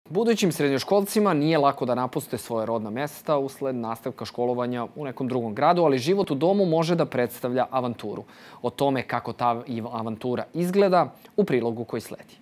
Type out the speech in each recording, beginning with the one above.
Budućim srednjoškolcima nije lako da napuste svoje rodna mesta usled nastavka školovanja u nekom drugom gradu, ali život u domu može da predstavlja avanturu. O tome kako ta avantura izgleda u prilogu koji sledi.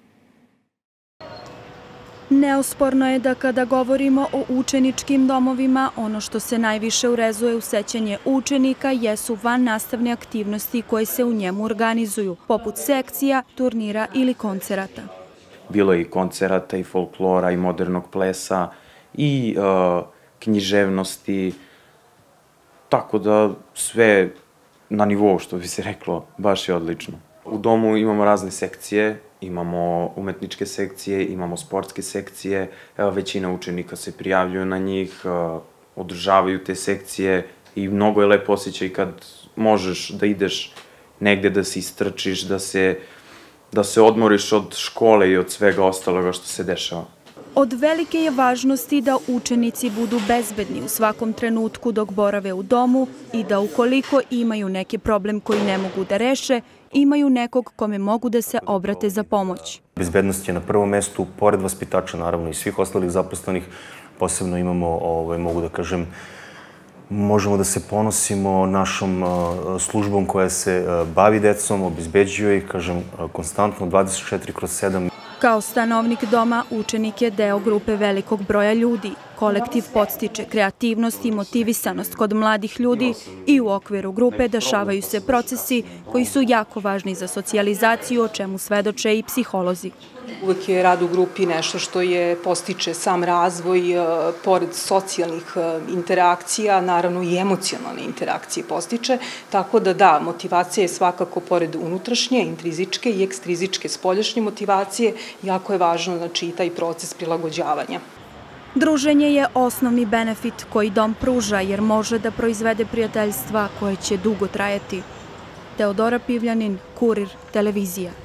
Neosporno je da kada govorimo o učeničkim domovima, ono što se najviše urezuje u sećanje učenika jesu vannastavne aktivnosti koje se u njemu organizuju, poput sekcija, turnira ili koncerata. Bilo je i koncerata, i folklora, i modernog plesa, i književnosti, tako da sve na nivou, što bi se reklo, baš je odlično. U domu imamo razne sekcije, imamo umetničke sekcije, imamo sportske sekcije, većina učenika se prijavljuje na njih, održavaju te sekcije i mnogo je lepo osjećaj kad možeš da ideš negde da se istrčiš, da se odmoriš od škole i od svega ostaloga što se dešava. Od velike je važnosti da učenici budu bezbedni u svakom trenutku dok borave u domu i da ukoliko imaju neki problem koji ne mogu da reše, imaju nekog kome mogu da se obrate za pomoć. Bezbednost je na prvom mestu, pored vaspitača naravno i svih ostalih zaposlenih. Posebno imamo, mogu da kažem, možemo da se ponosimo našom službom koja se bavi decom, obezbeđuje ih, kažem, konstantno 24/7. Kao stanovnik doma, učenik je deo grupe velikog broja ljudi. Kolektiv podstiče kreativnost i motivisanost kod mladih ljudi i u okviru grupe dešavaju se procesi koji su jako važni za socijalizaciju, o čemu svedoče i psiholozi. Uvek je rad u grupi nešto što postiče sam razvoj, pored socijalnih interakcija, naravno i emocionalne interakcije postiče, tako da, motivacija je svakako pored unutrašnje, intrizičke i ekstrizičke spoljašnje motivacije, jako je važno, znači, i taj proces prilagođavanja. Druženje je osnovni benefit koji dom pruža jer može da proizvede prijateljstva koje će dugo trajati. Teodora Pivljanin, Kurir, televizija.